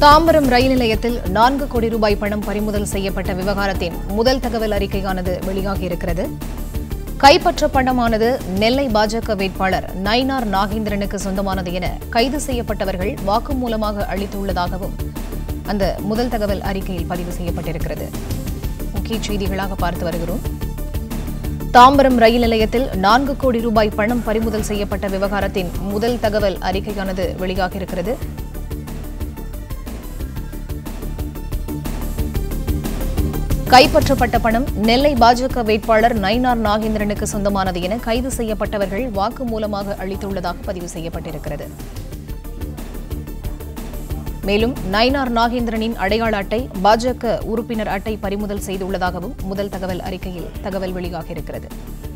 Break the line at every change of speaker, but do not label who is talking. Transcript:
தாம்பரம் ரயில் நிலையத்தில் 4 கோடி ரூபாய் பணம் பறிமுதல் செய்யப்பட்ட விவகாரத்தின் முதல் தகவல் அறிக்கையானது வெளியாகியிருக்கிறது. கைப்பற்ற பணமானது நெல்லை பாஜக வேட்பாளர் நயினார் நாகேந்திரனுக்கு சொந்தமானது என கைது செய்யப்பட்டவர்கள் வாக்குமூலமாக அளித்துள்ளதாகவும் அந்த முதல் தகவல் அறிக்கையில் பதிவு செய்யப்பட்டிருக்கிறது. முக்கிய செய்திகளாக பார்த்து வருகிறோம். தாம்பரம் ரயில் நிலையத்தில் 4 கோடி ரூபாய் பணம் பறிமுதல் செய்யப்பட்ட விவகாரத்தின் முதல் தகவல் அறிக்கையானது வெளியாகியிருக்கிறது. கைப்பற்றப்பட்ட பணம் நெல்லை பாஜக வேட்பாளர் நயினார் நாகேந்திரனுக்கு சொந்தமானது என கைது செய்யப்பட்டவர்கள் வாக்குமூலமாக அளித்துள்ளதாக பதிவு செய்யப்பட்டிருக்கிறது. மேலும் நயினார் நாகேந்திரனின் அடையாள அட்டை, பாஜக உறுப்பினர் அட்டை பறிமுதல் செய்துள்ளதாகவும் முதல் தகவல் அறிக்கையில் தகவல் வெளியாகியிருக்கிறது.